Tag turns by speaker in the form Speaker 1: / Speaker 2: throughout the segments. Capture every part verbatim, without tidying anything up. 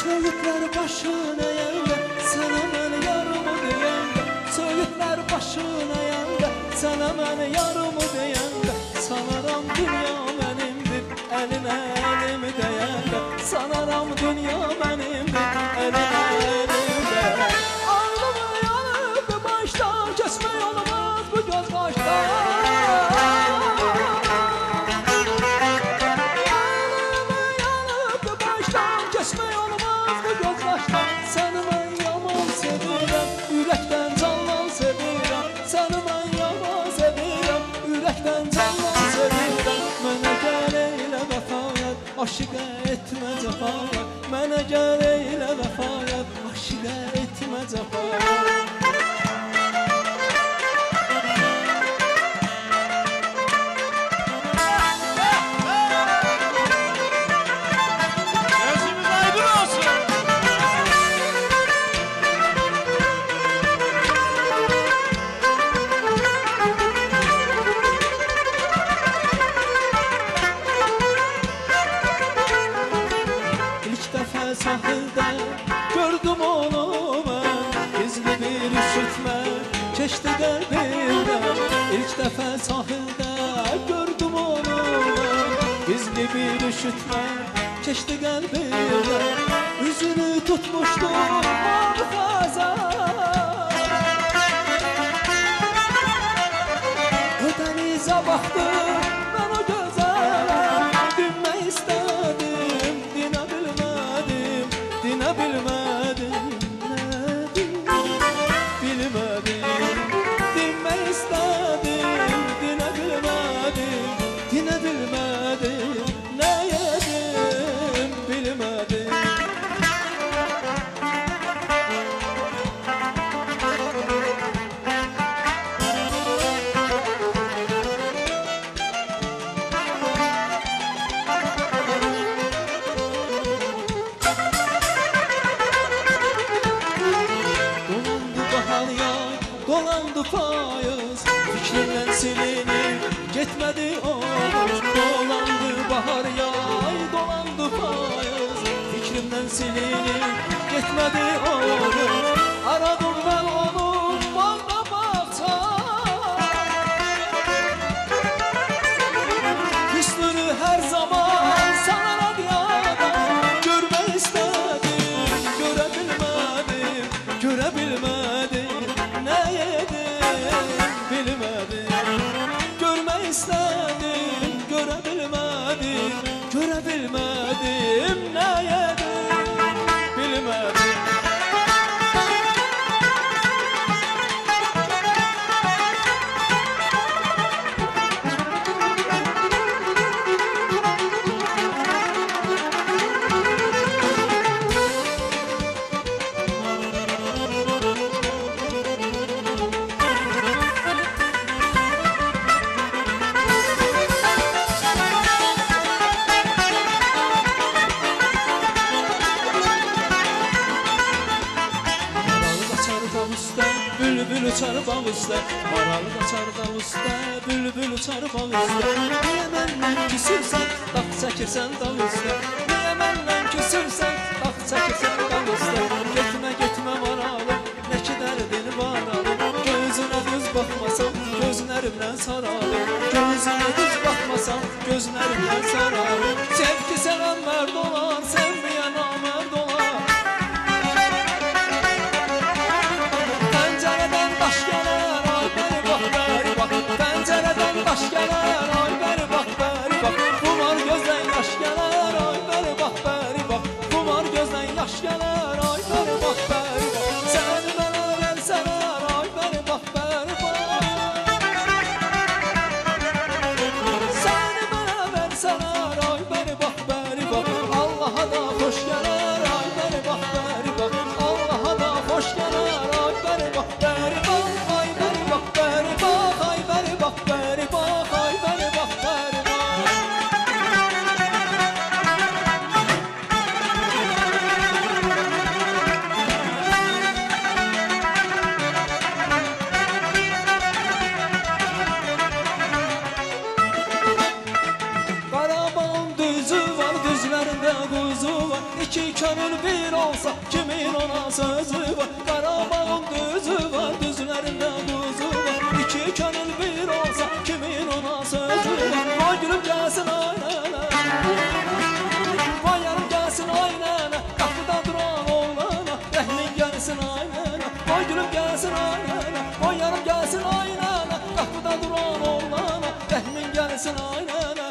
Speaker 1: Söğütler başına yanda, sana mən yarımı deyəndə. Söğütler başına yanda, sana mən yarımı deyəndə. Sanaram dünya mənimdir, əlinə əlimi deyəndə. Sanaram dünya mənimdir, əlinə əlimi deyəndə. Alnımı yanıbdı başdan, kesmək olmaz bu göz qaşdan. Alnımı yanıbdı başdan, kesmək olmaz bu göz qaşdan. Səni mən yaman sevirəm, ürəkdən candan sevirəm. Səni mən yaman sevirəm, ürəkdən candan sevirəm. Mənə gəl eylə vəfayət, aşiqə etmə cəfayət. Mənə gəl eylə vəfayət, aşiqə etmə cəfayət. Sahildə gördüm onu mən, gizli bir üşütmə keçdi qəlbimdən. İlk dəfə sahildə gördüm onu mən, gizli bir üşütmə keçdi qəlbimdən. Üzünü tutmuşdu mavi xəzər, o dənizə baxdı mən o gözələ. Dinmək istədim, dinə bilmədim. Dinə bilmədim, nədim, bilmədim. Dinmək istədim, dinə bilmədim. Dinə bilmədim, nə yedim, bilmədim. Dolandı payız, fikrimdən silinir, getmədi olur. Dolandı bahar yay, dolandı payız, fikrimdən silinir, getmədi olur. Aradım mən onu bağda bağça, hüsnünü hər zaman sanarak yada. Görmək istədim, görə bilmədim, görə bilmədim. Nə yedim, bilmədim. Görmək istədim, görə bilmədim. Görə bilmədim, nə yedim, bilmədim. Bülbül uçar bağ üstə, maralı qaçar dağ üstə. Bülbül uçar bağ üstə. Niyə məndən küsürsən, dağ çəkirsən dağ üstə. Niyə məndən küsürsən, dağ çəkirsən dağ üstə. Getmə, getmə maralı, nə ki dərdin var alım. Gözünə düz baxmasam, gözlərimdən saralım. Gözünə düz baxmasam, gözlərimdən saralım. Sevgi sevən mərd olar, sevməyən namərd olar. Pəncərədən baş gələr, ay bəri bax, bəri bax. Xumar gözdən yaş gələr, ay bəri bax, bəri bax. Xumar gözdən İki könül bir olsa kimin ona sözü var? Qarabağın düzü var, düzlərində quzu var. İki könül bir olsa kimin ona sözü var? Vay gülüm gəlsin ay nənə, vay yarım gəlsin ay nənə, qapıda duran oğlana rəhmin gəlsin ay nənə. Vay gülüm gəlsin ay nənə, vay yarım gəlsin ay nənə, qapıda duran oğlana rəhmin gəlsin ay nənə.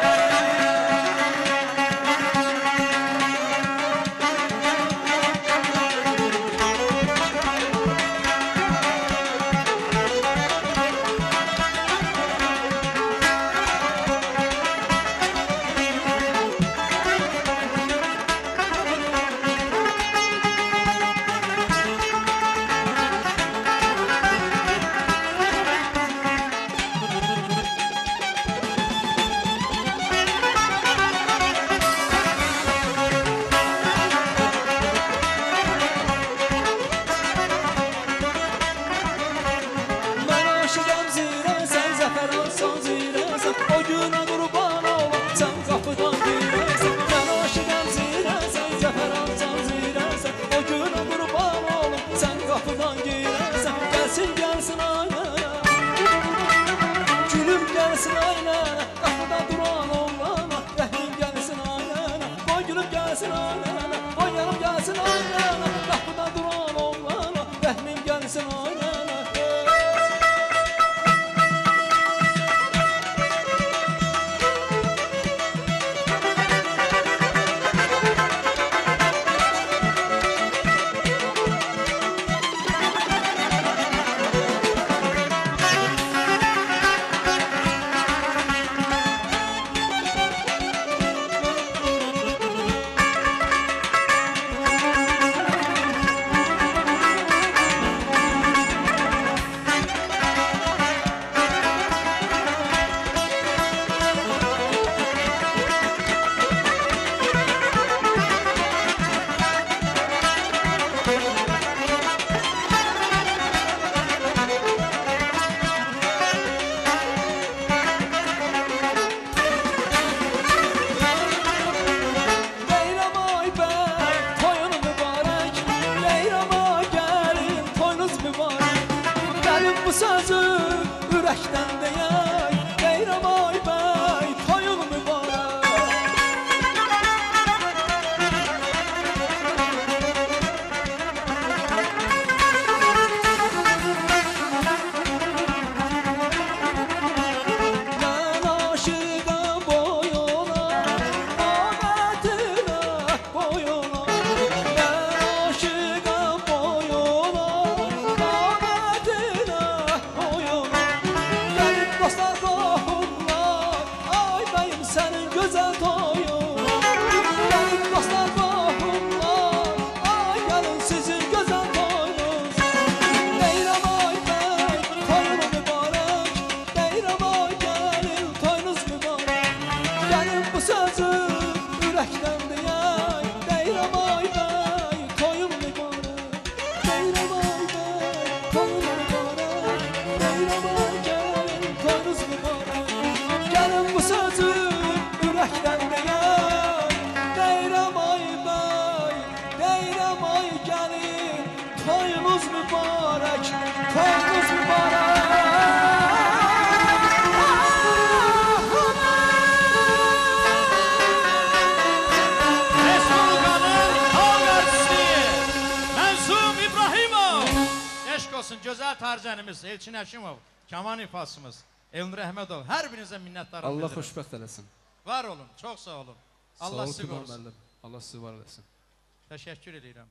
Speaker 2: Gözəl tarcanımız Elçin Həşimov, Kaman ifasımız Elnur Əhmədov, hər birinizə minnətdarım.
Speaker 1: Allah xoşbəxt eləsin.
Speaker 2: Var olun, çox sağ olun. Allah sizi qorusun.
Speaker 1: Allah sizi var eləsin.
Speaker 2: Təşəkkür edirəm.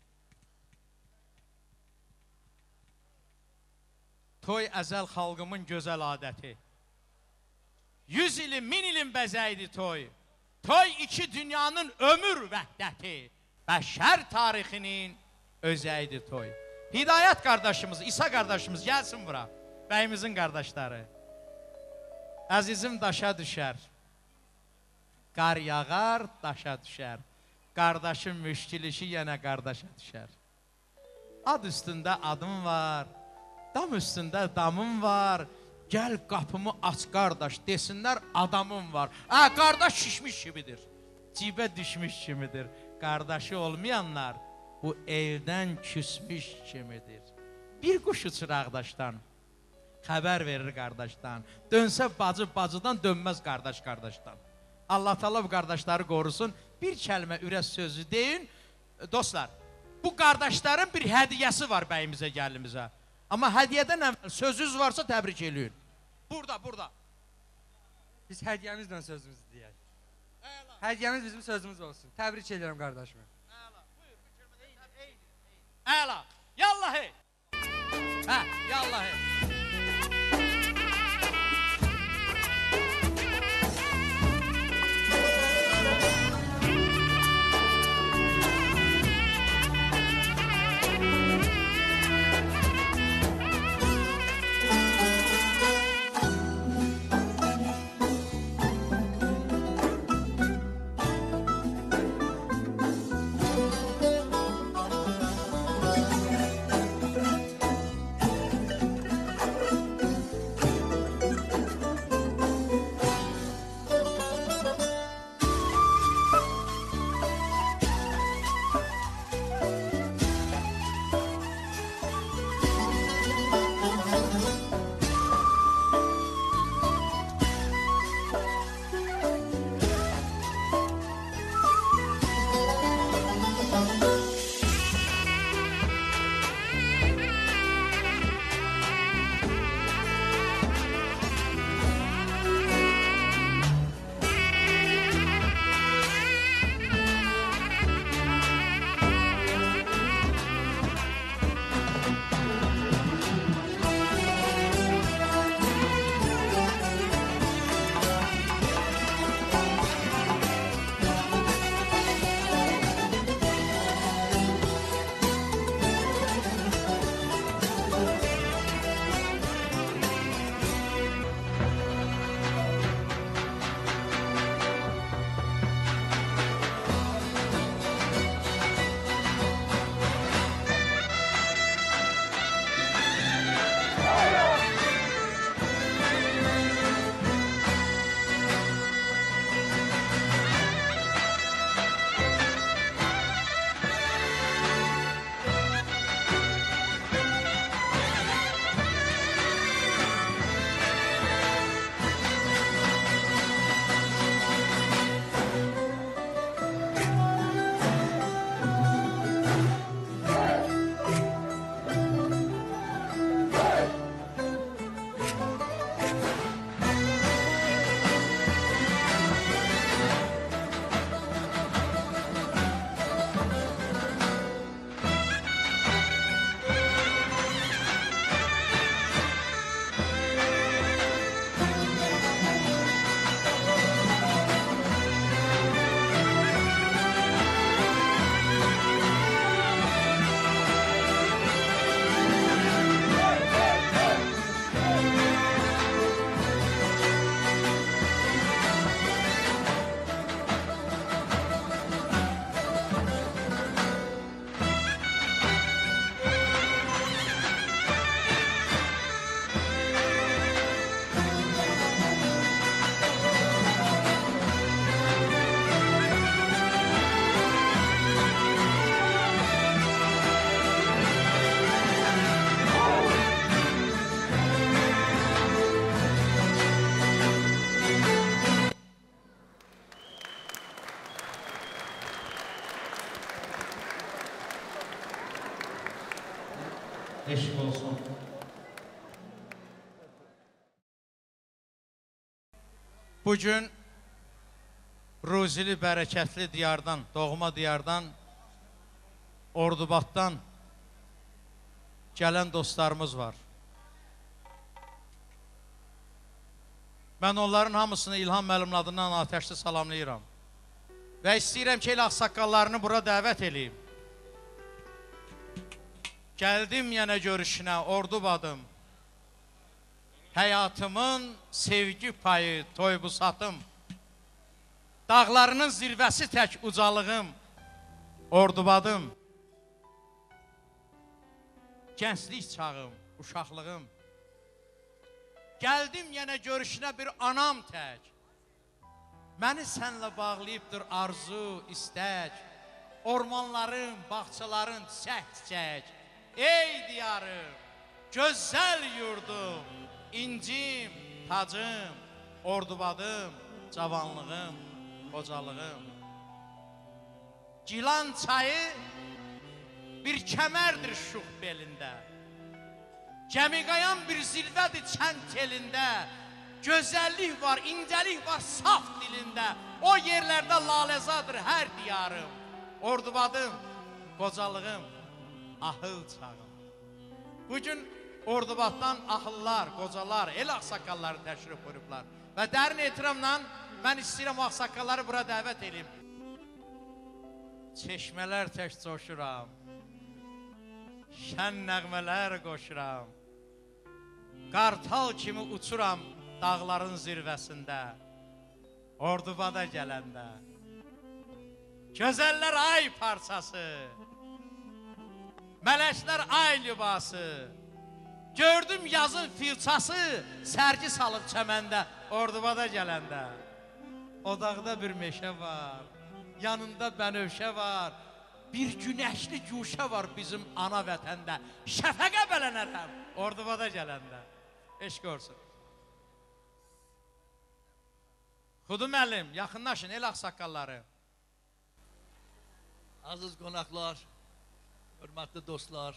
Speaker 2: Toy əzəl xalqımın gözəl adəti. Yüz ilin, min ilin bəzəyidir toy. Toy iki dünyanın ömür vəhdəti. Bəşər tarixinin özəyidir toy. Hidayət qardaşımız, İsa qardaşımız gəlsin bura. Bəyimizin qardaşları. Əzizim daşa düşər. Qar yağar, daşa düşər. Qardaşın müşkilişi yenə qardaşa düşər. Ad üstündə adım var. Dam üstündə damım var. Gəl qapımı aç qardaş, desinlər adamım var. Ə, qardaş şişmiş kimidir. Cibə düşmüş kimidir. qardaşı olmayanlar bu evdən küsmüş kimidir. Bir quş uçur ağdaşdan, xəbər verir qardaşdan. Dönsə bacı bacıdan, dönməz qardaş qardaşdan. Allah Taala bu qardaşları qorusun. Bir kəlmə ürək sözü deyin. Dostlar, bu qardaşların bir hədiyəsi var bəyimizə, gəlinimizə. Amma hədiyədən əvvəl sözünüz varsa təbrik eləyin. Burada, burada.
Speaker 3: Biz hədiyyəmizlə sözümüzü deyək. Hədiyyəmiz bizim sözümüz olsun. Təbrik edirəm qardaşımı.
Speaker 2: Əla, buyur, buyur. Əla, yallah hey. Hə, yallah hey. Eşq olsun. Bugün ruzili, bərəkətli diyardan, doğma diyardan, Ordubaddan gələn dostlarımız var. Mən onların hamısını İlham müəllimin adından atəşli salamlayıram. Və istəyirəm ki, elə ağsaqqallarını bura dəvət edeyim. Gəldim yenə görüşünə, Ordubadım. Həyatımın sevgi payı, toy bu satım. Dağlarının zirvəsi tək ucalığım, Ordubadım. Gənclik çağım, uşaqlığım. Gəldim yenə görüşünə bir anam tək. Məni sənlə bağlayıbdır arzu, istək. ormanların, bağçaların çiçək-çiçək. Ey diyarım, gözəl yurdum, incim, tacım, ordubadım, cavanlığım, qocalığım. Gilan çayı bir kəmərdir şux belində. Gəmiqayan bir zirvədir kənd telində. Gözəllik var, incəlik var saf dilində. O yerlərdə laləzadır hər diyarım. Ordubadım, qocalığım, ahıl çağım. Bugün Ordubaddan ahıllar, qocalar, el ağsaqqalları təşrif buyurublar. Və dərin ehtiramla mən istəyirəm o ağsaqqalları bura dəvət edeyim. Çeşmələr tək coşuram, şən nəğmələr qoşuram. Qartal kimi uçuram dağların zirvəsində, Ordubada gələndə. Gözəllər ay parçası, mələklər ay libası. Gördüm yazın filçası, sərgi salıb çəməndə, Ordubada gələndə. Odaqda bir meşə var, yanında bənövşə var, bir günəşli güşə var bizim ana vətəndə. Şəfəqə bələnərəm, Ordubada gələndə. Eşq olsun. Xudu müəllim, yaxınlaşın, el ağsaqqalları.
Speaker 4: Aziz qonaqlar, hörmətli dostlar,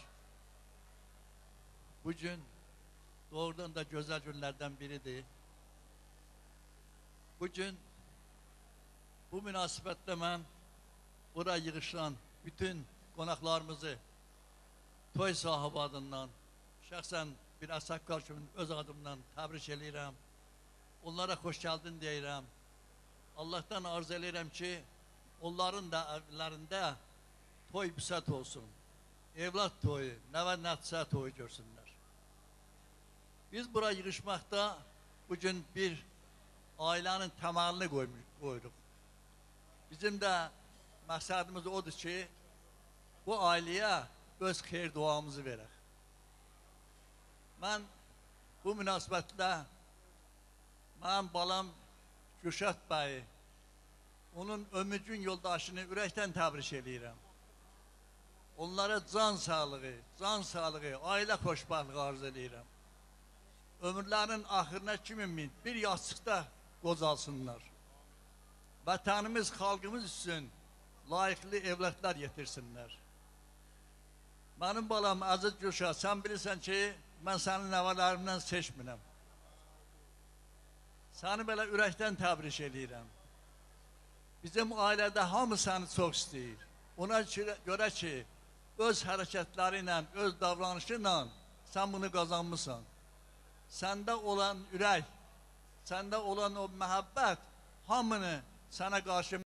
Speaker 4: bugün doğrudan da gözəl günlərdən biridir. Bugün bu münasibətlə mən buraya yığışan bütün qonaqlarımızı toy sahibi adından, şəxsən bir ağsaqqal kimi öz adımdan təbrik edirəm. Onlara xoş gəldin deyirəm. Allah'tan arz edirəm ki, onların da evlərində toy büsət olsun. Evlat toyu, nəvə nəticə toyu görsünlər. Biz bura yığışmaqda bugün bir ailənin təməlini qoyuruq. Bizim də məqsədimiz odur ki, bu ailəyə öz xeyir duamızı verək. Mən bu münasibətlə mənim balam Gürşad bəyi, onun ömrün yoldaşını ürəkdən təbrik edirəm. Onlara can sağlığı, can sağlığı, ailə xoşbəxtliyi arz edirəm. Ömürlərin axırına kimi bir yastıqda qocalsınlar. Vətənimiz, xalqımız üçün layiqli evlatlar yetirsinlər. Mənim balam Əziz Gürşad, sən bilirsən ki, mən sənin nəvələrimdən seçmirəm. Səni belə ürəkdən təbrik edirəm. Bizim ailədə hamı səni çox istəyir. Ona görə ki, öz hərəkətləri ilə, öz davranışı ilə sən bunu qazanmışsan. Səndə olan ürək, səndə olan o məhəbbət hamını sənə qarşı